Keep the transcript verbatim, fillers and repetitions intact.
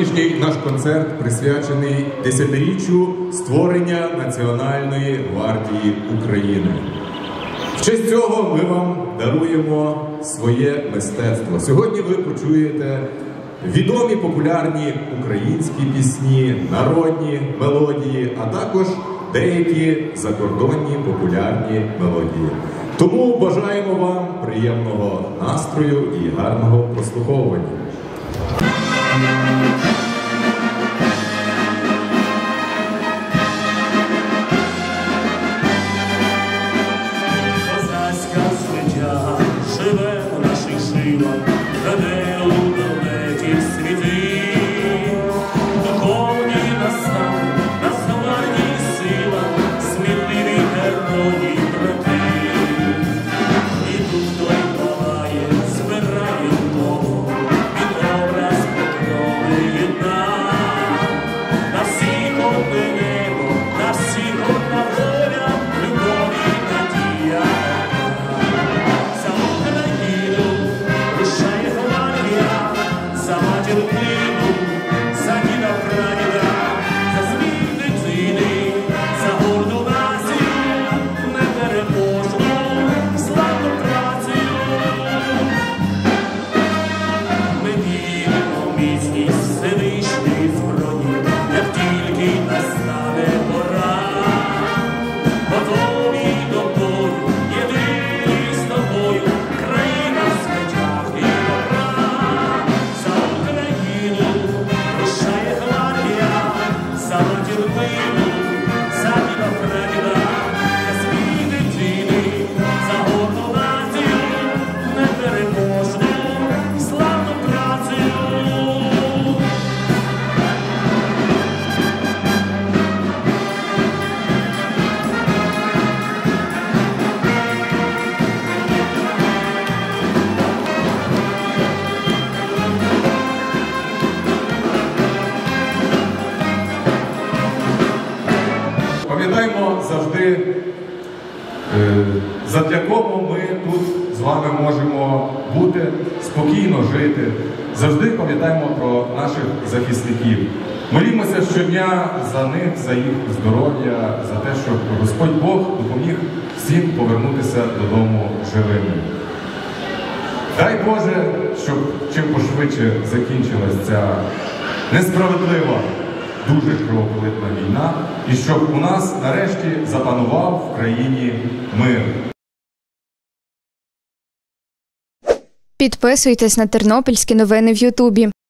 Сьогоднішній наш концерт присвячений десятиріччю створення Національної гвардії України. В честь цього ми вам даруємо своє мистецтво. Сьогодні ви почуєте відомі популярні українські пісні, народні мелодії, а також деякі закордонні популярні мелодії. Тому бажаємо вам приємного настрою і гарного прослуховування. Козацька звитяга живе в наших жилах, веде у далекі світи. Духовні настави, нас гвардії сила, сміливі герої брати. І тут той палає, збирає того, від образ покровує нам. На всіх одне небо, на всіх одна воля, любові надія. За Україну рушає гвардія, за матір Україну, за діда прадіда, за змій дитини, за горду націю, непереможну, славну працею. Ми віримо в міцність всевишньої зброї, як тільки настане пора. Готові до бою, єдині з тобою, країна в звитях і добра. За Україну рушає гвардія, за матір Україну, за діда прадіда, за свій дитини, за горду націю, непереможну, славну працею. Пам'ятаємо завжди, е, задля кого ми тут з вами можемо бути, спокійно жити. Завжди пам'ятаємо про наших захисників. Молімося щодня за них, за їх здоров'я, за те, щоб Господь Бог допоміг всім повернутися додому живими. Дай Боже, щоб чим пошвидше закінчилась ця несправедлива, дуже кровопролитна війна, і щоб у нас нарешті запанував в країні мир. Підписуйтесь на Тернопільські новини в Ютубі.